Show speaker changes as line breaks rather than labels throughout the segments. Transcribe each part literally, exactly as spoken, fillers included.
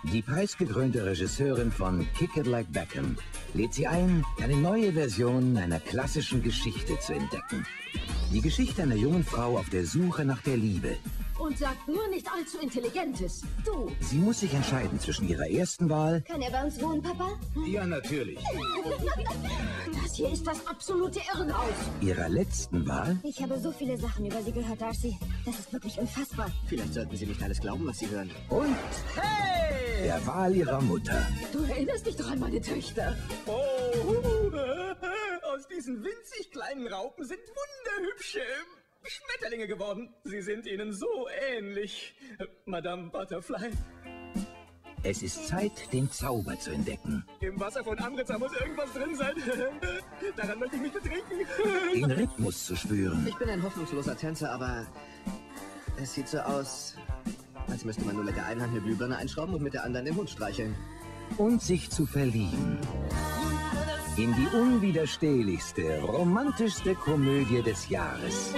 Die preisgekrönte Regisseurin von Kick It Like Beckham lädt Sie ein, eine neue Version einer klassischen Geschichte zu entdecken. Die Geschichte einer jungen Frau auf der Suche nach der Liebe.
Und sagt nur nicht allzu Intelligentes. Du.
Sie muss sich entscheiden zwischen ihrer ersten Wahl...
Kann er bei uns wohnen, Papa?
Ja, natürlich.
Das hier ist das absolute Irrenhaus.
Ihrer letzten Wahl...
Ich habe so viele Sachen über Sie gehört, Darcy. Das ist wirklich unfassbar.
Vielleicht sollten Sie nicht alles glauben, was Sie hören.
Und...
Hey!
Der Wahl ihrer Mutter.
Du erinnerst dich doch an meine Töchter.
Oh, aus diesen winzig kleinen Raupen sind wunderhübsche Schmetterlinge geworden. Sie sind ihnen so ähnlich, Madame Butterfly.
Es ist Zeit, den Zauber zu entdecken.
Im Wasser von Amritsar muss irgendwas drin sein. Daran möchte ich mich betrinken.
Den Rhythmus zu spüren.
Ich bin ein hoffnungsloser Tänzer, aber es sieht so aus, als müsste man nur mit der einen Hand eine Glühbirne einschrauben und mit der anderen den Hund streicheln.
Und sich zu verlieben. In die unwiderstehlichste, romantischste Komödie des Jahres.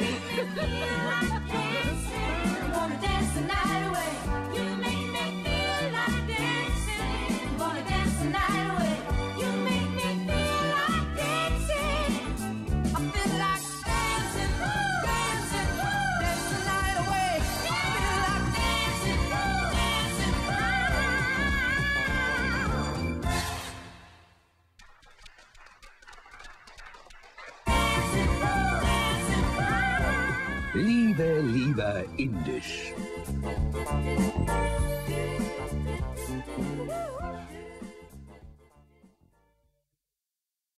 Liebe, lieber Indisch.